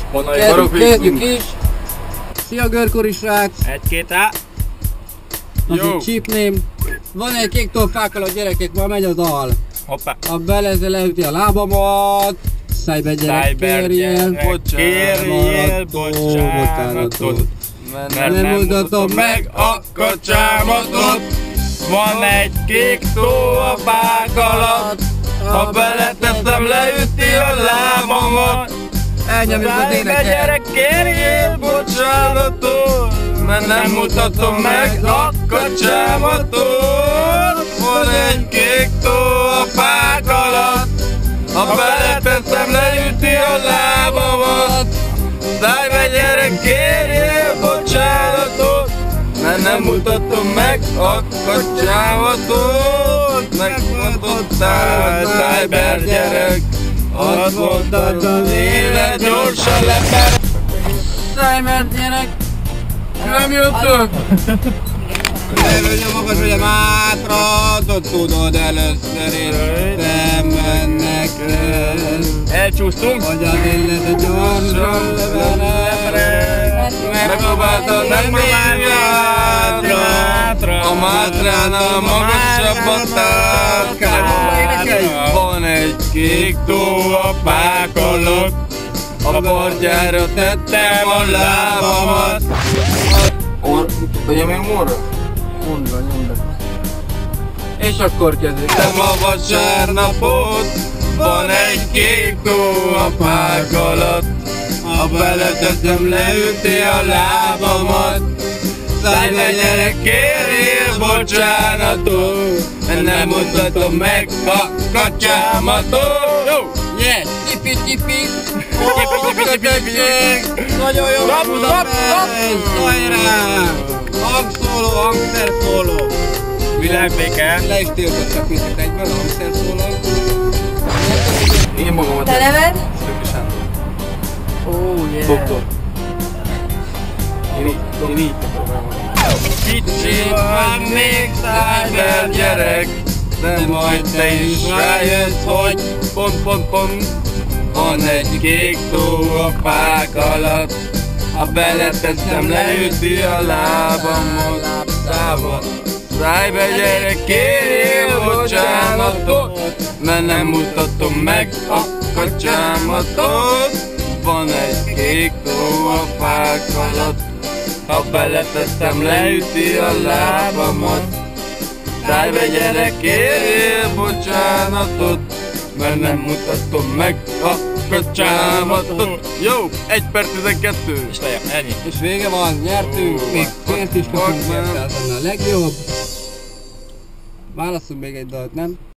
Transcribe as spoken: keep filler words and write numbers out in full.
Kezdjük is! Szia görkorisrác! Egy-két á! Az egy csípném. Van egy kék tolfákkal a gyerekek, ma megy a dal. Hoppá! A beleze leüti a lábamat. Szájbe gyerek, kérjél, kérjél bocsánatot, mert nem mutatom meg a kocsámatot. Van egy kék tó a fák alatt, ha beleteszem, leüti a lábamat. Elnyomjuk az éneket. Gyerek, kérjél bocsánatot, mert nem mutatom meg a kocsámatot. Van egy kék tó a fák alatt, ha beleteszem, leüti a lábamat. Szájbe gyerek, kérjél bocsánatot, mert nem mutatom meg a kocsámatot. Megmondottál, Cyber gyerek, azt mondtad, az élet gyorsan leper. Cyber gyerek, nem jöttök? Levőny a magas, hogy a mátratot tudod először értem mennek el. Elcsúsztunk? Hogy az élet gyorsan leper. Megpróbáltad menni hátra, a mátrán a magasabbat tárkál. Van egy kék tó a fák alatt, a bordjára tettem a lábamat. Ugye még morra? Mondd be, nyomd be. És akkor kezdjük. Nem a vasárnapot, van egy kék tó a fák alatt, ha beleteszem, leüti a lábamat. Szájbe gyerek, kérjél bocsánatot, mert nem mutatom meg a kacsámatot. Yes! Tipi tipi! Nagyon jó! Budapest! Hajrá! Hangszóló, hangszerszóló! Világbéke! Le is tiltottak minket egyből a hangszerszóló. Én magamat. Te neved? Szöki Sándor. Oh yeah! Doktor. Én így, én így akarom elmondani. Kicsi van még Cyber gyerek, de majd te is rájössz, hogy pont, pont, pont. Van egy kék tó a fák alatt, ha beleteszem, leüti a lábamot. Cyber gyerek, kérjél bocsánatot, mert nem mutatom meg a kacsámatot. Van egy kék tó a fák alatt, ha beleteszem, leüti a lábamat. Cyber gyerek, kérjél bocsánatot, mert nem mutatom meg a kocsámatot. Jó, egy perc tizenkettő. És lejjebb, ennyi. És vége van, nyertünk, még pénzt is kapunk, mert ez lenne a legjobb. Válasszunk még egy dalt, nem?